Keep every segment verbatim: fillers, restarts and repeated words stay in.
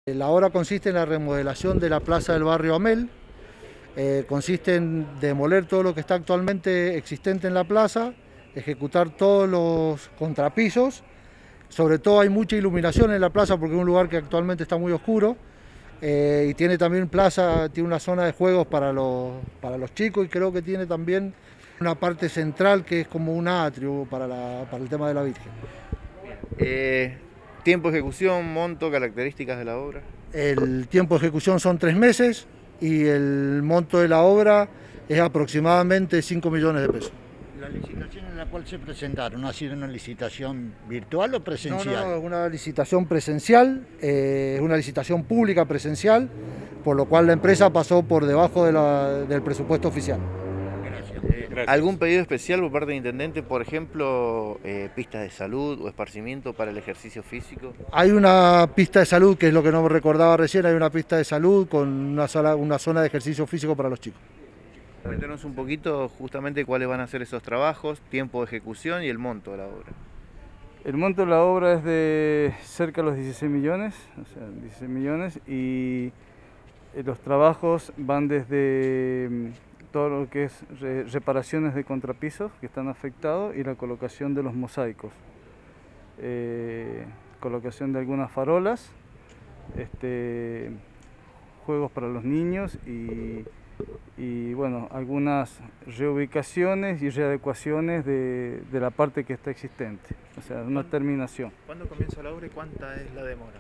La obra consiste en la remodelación de la plaza del barrio Amel, eh, consiste en demoler todo lo que está actualmente existente en la plaza, ejecutar todos los contrapisos, sobre todo hay mucha iluminación en la plaza porque es un lugar que actualmente está muy oscuro, eh, y tiene también plaza, tiene una zona de juegos para los, para los chicos y creo que tiene también una parte central que es como un atrio para, la, para el tema de la Virgen. Eh, tiempo de ejecución, monto, características de la obra. El tiempo de ejecución son tres meses y el monto de la obra es aproximadamente cinco millones de pesos. ¿La licitación en la cual se presentaron ha sido una licitación virtual o presencial? No, no, no, es una licitación presencial, eh, es una licitación pública presencial, por lo cual la empresa pasó por debajo de la, del presupuesto oficial. Eh, ¿Algún pedido especial por parte del intendente, por ejemplo, eh, pistas de salud o esparcimiento para el ejercicio físico? Hay una pista de salud, que es lo que no me recordaba recién, hay una pista de salud con una, sala, una zona de ejercicio físico para los chicos. Cuéntanos un poquito justamente cuáles van a ser esos trabajos, tiempo de ejecución y el monto de la obra. El monto de la obra es de cerca de los dieciséis millones, o sea, dieciséis millones, y los trabajos van desde todo lo que es reparaciones de contrapisos que están afectados y la colocación de los mosaicos, eh, colocación de algunas farolas, este, juegos para los niños y, y bueno, algunas reubicaciones y readecuaciones de, de la parte que está existente, o sea, una terminación. ¿Cuándo comienza la obra y cuánta es la demora?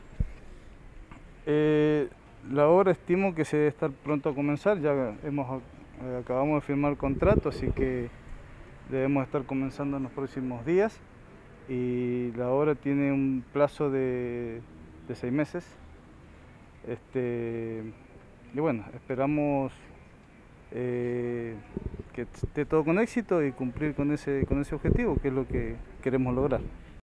Eh, la obra estimo que se debe estar pronto a comenzar, ya hemos, acabamos de firmar el contrato, así que debemos estar comenzando en los próximos días y la obra tiene un plazo de, de seis meses. Este, y bueno, esperamos eh, que esté todo con éxito y cumplir con ese, con ese objetivo, que es lo que queremos lograr.